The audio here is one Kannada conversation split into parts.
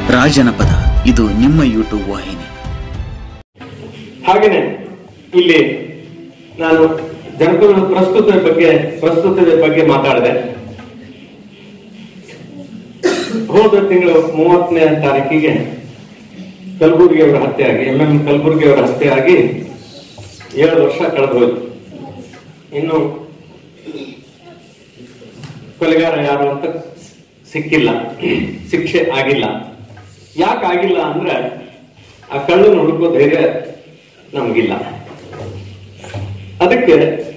ರಾಜನಪದ ಇದು ನಿಮ್ಮ ಯೂಟ್ಯೂಬ್ ವಾಹಿನಿ. ಹಾಗೇನೆ ಇಲ್ಲಿ ನಾನು ಜನಪದ ಪ್ರಸ್ತುತತೆ ಬಗ್ಗೆ ಮಾತಾಡಿದೆ. ಹೋದ ತಿಂಗಳು 30ನೇ ತಾರೀಕಿಗೆ ಕಲಬುರ್ಗಿಯವರ ಹತ್ಯೆ ಆಗಿ MM ಕಲಬುರ್ಗಿಯವರ ಹತ್ಯೆ ಆಗಿ 7 ವರ್ಷ ಕಳೆದು ಹೋಯ್ತು. ಇನ್ನು ಕೊಲೆಗಾರ ಯಾರು ಅಂತ ಸಿಕ್ಕಿಲ್ಲ, ಶಿಕ್ಷೆ ಆಗಿಲ್ಲ. ಯಾಕೆ ಆಗಿಲ್ಲ ಅಂದ್ರೆ ಆ ಕಳ್ಳನ್ನು ಹುಡುಕೋ ಧೈರ್ಯ ನಮಗಿಲ್ಲ. ಅದಕ್ಕೆ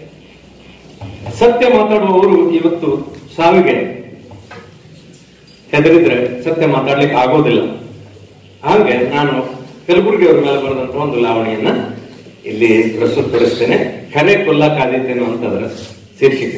ಸತ್ಯ ಮಾತಾಡುವವರು ಇವತ್ತು ಸಾವಿಗೆ ಹೆದರಿದ್ರೆ ಸತ್ಯ ಮಾತಾಡ್ಲಿಕ್ಕೆ ಆಗೋದಿಲ್ಲ. ಹಾಗೆ ನಾನು ಕಲಬುರ್ಗಿಯವರ ಮೇಲೆ ಬರೆದಂತ ಒಂದು ಲಾವಣಿಯನ್ನ ಇಲ್ಲಿ ಪ್ರಸ್ತುತಪಡಿಸ್ತೇನೆ. ಕರೆ ಕೊಲ್ಲ ಕಾದಿದ್ದೇನೆ ಅಂತದರ ಶೀರ್ಷಿಕೆ.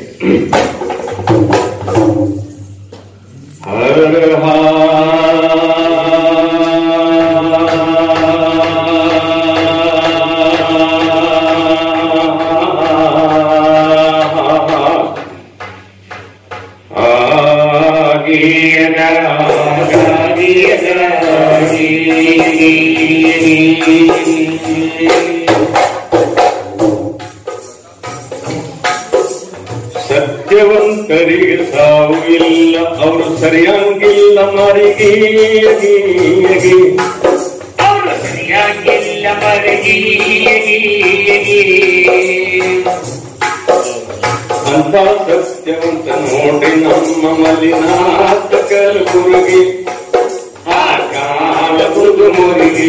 ಸತ್ಯವಂತರಿಗೆ ಸಾವು ಇಲ್ಲ, ಅವರು ಸರಿಯಾಗಿಲ್ಲ ಮರಿಗೆ, ಅವರು ಸರಿಯಾಗಿಲ್ಲ ಮರಿಗೆ. ಅಂತ ಸತ್ಯವಂತ ನೋಡಿ ನಮ್ಮ ಮಲಿನಾಥ ಕಲಬುರ್ಗಿ, ಆ ಕಾಲಬುದು ಮುರುಗಿ.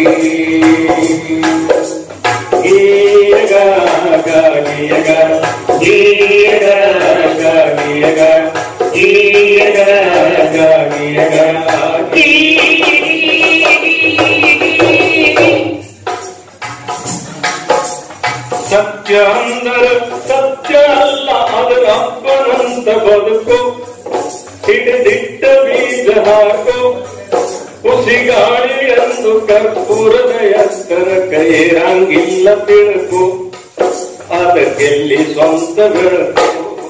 ಸತ್ಯ ಅಂದರೆ ಸತ್ಯ ಅಲ್ಲ, ಅದರ ಅಪ್ಪನಂತ ಬದುಕು. ಹಿಡಿದಿಟ್ಟ ಬೀಜ ಹಾಕು, ಉಸಿಗಾಳಿ ಎಂದು ಕರ್ಪೂರದ ಎತ್ತರ ಕೈರಂಗಿಲ್ಲ ತಿಳುಕು. ಅದಕ್ಕೆಲ್ಲಿ ಸ್ವಂತ ಬೆಳಕು.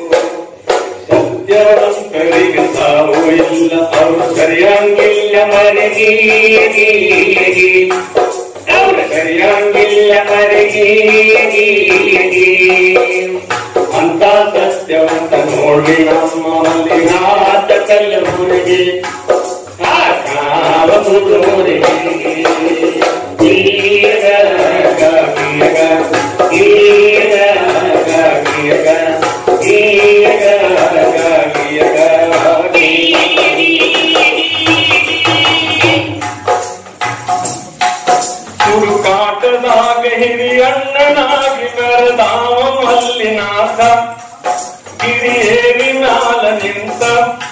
ಸತ್ಯವಂತರಿಗೆ ಸಾವು ಇಲ್ಲ, ಅವರು ಸರಿಯಂಗಿಲ್ಲ ಮರಿಗೆ, ಅವರು ಸರಿಯಂಗಿಲ್ಲ ಮರಿಗೆ. ಅಂತ ಸತ್ಯವಂತ ನೋಡಿ ನಮ್ಮ ಮಲ್ಲಿನಾಥ ಕಲಬುರ್ಗಿ, ಆ ಕಾಲಬುದು ಮುರುಗಿ. ಹುಡುಕಾಟದಾಗ ಹಿರಿಯಣ್ಣನಾಗಿ ಮೆರೆದಾವ ಮಲ್ಲಿನಾಥ, ಗಿರಿಯೇರಿ ಮ್ಯಾಲ ನಿಂತ.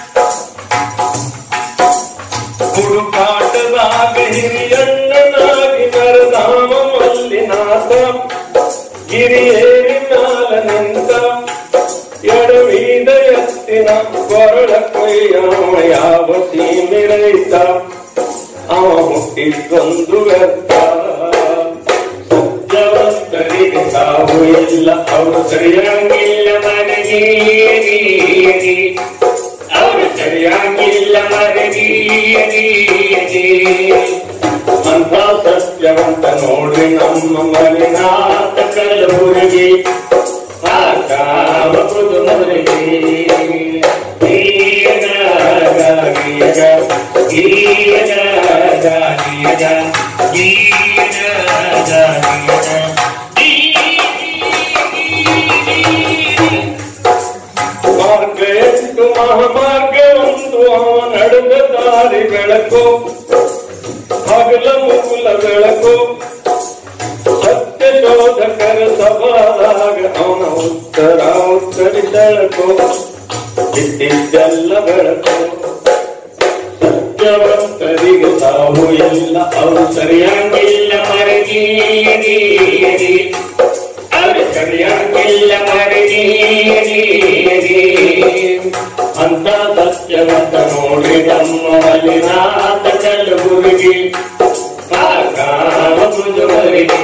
ಹುಡುಕಾಟದಾಗ ಹಿರಿಯಣ್ಣನಾಗಿ ಮೆರೆದಾವ ಮಲ್ಲಿನಾಥ, ಗಿರಿಯೇರಿ ಮ್ಯಾಲ ನಿಂತ. ಎಡವಿದ ಎತ್ತಿನ ಕೊರಳ ಕೊಯ್ಯವ ಯಾವ ಸೀಮೆ ರೈತ, ಅವ ಹುಟ್ಟಿಕೊಂದು ವ್ಯರ್ಥ. ಸತ್ಯವಂತರಿಗೆ ಸಾವು ಇಲ್ಲ, ಅವರು ಸರಿಯಾಗಿಲ್ಲ ಮರಿಗೆ, ಅವರು ಸರಿಯಾಗಿಲ್ಲ ಮರಿಗೆ. ಅಂತ ಸತ್ಯವಂತ ನೋಡಿ ನಮ್ಮ ಮಲಿನಾಥ ಕಲಬುರ್ಗಿ, ಆ ಕಾಲಬುದು ಮುರುಗಿ. ಮಾರ್ಗ ಎಷ್ಟು ಮಹಾಮಾರ್ಗ ಒಂದು, ಅವ ನಡೆದ ದಾರಿ ಬೆಳಕು, ಹಗಲ ಮುಗುಲ ಬೆಳಕು. ಸತ್ಯ ಶೋಧಕರ ಸಭಾದಾಗ ಅವನ ಉತ್ತರಿಸಳಕು, ಇಟ್ಟಿದ್ದೆಲ್ಲ ಬೆಳಕು. ಸತ್ಯವಂತರಿಗೆ ಸಾವು ಇಲ್ಲ, ಅವರು ಸರಿಯಾಗಿಲ್ಲ ಮರಿಗೆ, ಅವರು ಸರಿಯಾಗಿಲ್ಲ ಮರಿಗೆ. ಅಂತ ಸತ್ಯವಂತ ನೋಡಿ ನಮ್ಮ ಮಲ್ಲಿನಾಥ ಕಲಬುರ್ಗಿ, ಆ ಕಾಲಬುದು ಮುರುಗಿ.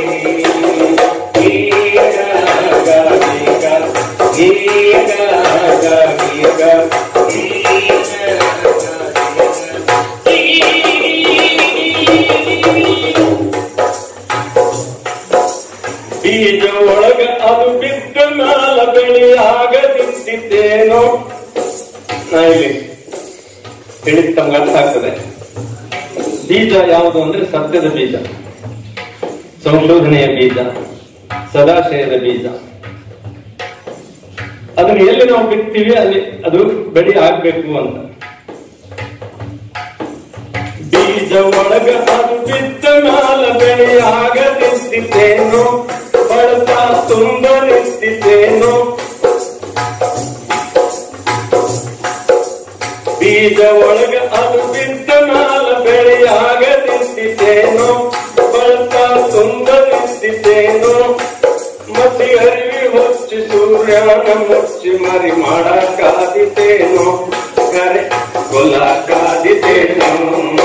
ಮಾರ್ಗ ನಿಂತಿದ್ದೇನೋ. ನಾ ಇಲ್ಲಿ ಹೇಳಿದ ತಮ್ಗೆ ಅರ್ಥ ಆಗ್ತದೆ. ಬೀಜ ಯಾವುದು ಅಂದ್ರೆ ಸತ್ಯದ ಬೀಜ, ಸಂಶೋಧನೆಯ ಬೀಜ, ಸದಾಶಯದ ಬೀಜ. ಅದನ್ನು ಎಲ್ಲಿ ನಾವು ಬಿತ್ತೀವಿ ಅಲ್ಲಿ ಅದು ಬೆಳೆ ಆಗ್ಬೇಕು ಅಂತ. ಬೀಜ ಒಳಗ ಅದು ಬಿತ್ತ ಮ್ಯಾಲ ಬೆಳೆ ಆಗ ನಿಂತಿದ್ದೇನೋ, ಬಳತ ತುಂಬ ನಿಂತಿದ್ದೇನೋ. ಬೀಜ ಒಳಗ ಅದು ಬಿತ್ತ ಮ್ಯಾಲ ಬೆಳೆ ಆಗ ನಿಂತಿದ್ದೇನೋ, ಬಳತ ತುಂಬ ನಿಂತಿದ್ದೇನೋ. ಮತಿ ಅರಿವಿ ಹೊಚ್ಚಿ ಸೂರ್ಯನ ಮುಚ್ಚಿ ಮರಿ ಮಾಡಕ್ಕಾದಿತೇನೋ, ಕರೆ ಕೊಲ್ಲಕ್ಕಾದಿತೇನೋ.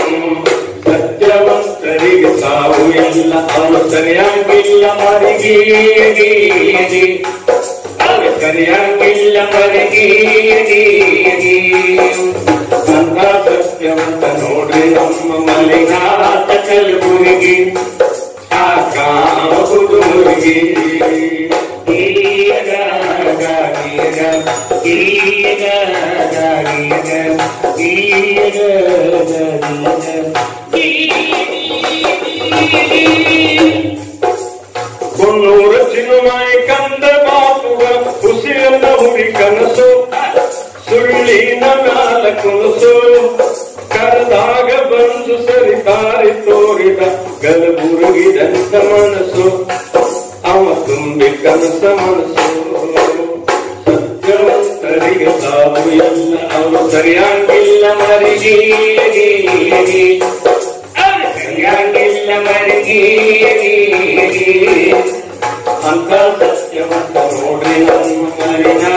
ಸತ್ಯವಂತರಿಗೆ ಸಾವು ಇಲ್ಲ, ಅವನು ಸರಿಯಾಗಿಲ್ಲ ಮರಿಗೀರಿ, ಅವನು ಸರಿಯಾಗಿಲ್ಲ ಮರಿಗೀರಿ. ಅಂತ ಸತ್ಯವಂತ ನೋಡ್ರಿ ನಮ್ಮ ಮಲ್ಲಿನಾಥ ಕಲಬುರ್ಗಿ, ಆ ಕಾಮುದು ಮುರುಗಿ. ಕೊನ್ನೂರ ಚಿನುಮಾಯಿ ಕಂದ ಬಾಪುಗ ಉಸಿರನ್ನ ಹುಡಿ ಕನಸು, ಸುಳ್ಳಿನ ಮ್ಯಾಲ ಕುನಸು. ಕರೆದಾಗ ಬಂದು ಸರಿತಾರಿ ತೋರಿದ ಕಲಬುರ್ಗಿದಂತ ಮನಸ್ಸು, ಅವ ತುಂಬಿ ಕನಸ ಮನಸ್ಸು. ಸತ್ಯವಂತರಿಗೆ ಸಾವು ಇಲ್ಲ, ಅವನು ಸರಿಯಾಗಿಲ್ಲ ಮರಿಗೀರಿ, ಸರಿಯಾಗಿಲ್ಲ ಮರಿಗೀರಿ. ಅಂತ ಸತ್ಯವಂತ ನೋಡ್ರಿ ನಮ್ಮ ಮರಿನ